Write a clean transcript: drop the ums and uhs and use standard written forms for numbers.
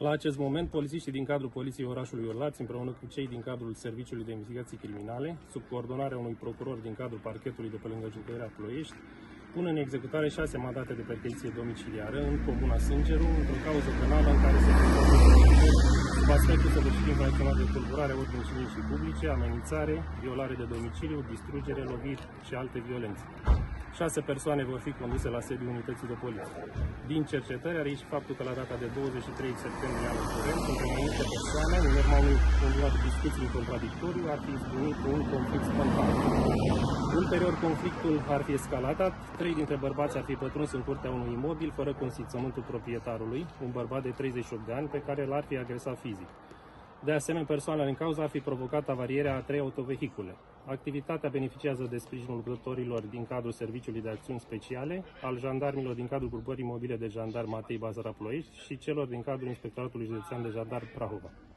La acest moment, polițiștii din cadrul Poliției Orașului Orlați, împreună cu cei din cadrul Serviciului de Investigații Criminale, sub coordonarea unui procuror din cadrul parchetului de pe lângă Județerea Ploiești, pun în executare 6 mandate de percheziție domiciliară în comuna Sângeru, într-o cauză penală în care se sub aspectul săvârșit infracționat de tulburare ordinii civile și publice, amenințare, violare de domiciliu, distrugere, loviri și alte violențe. 6 persoane vor fi conduse la sediul unității de poliție. Din cercetări a ieșit faptul că la data de 23 septembrie anul curent, între mai multe persoane, în urma unor discuții în contradictoriu, ar fi izbunit un conflict spontan. Ulterior, conflictul ar fi escaladat, 3 dintre bărbați ar fi pătruns în curtea unui imobil fără consimțământul proprietarului, un bărbat de 38 de ani pe care l-ar fi agresat fizic. De asemenea, persoanele în cauză ar fi provocat avarierea a 3 autovehicule. Activitatea beneficiază de sprijinul lucrătorilor din cadrul Serviciului de Acțiuni Speciale, al jandarmilor din cadrul grupării mobile de jandarmi Matei Bazara Ploiești și celor din cadrul Inspectoratului Județean de Jandarmi Prahova.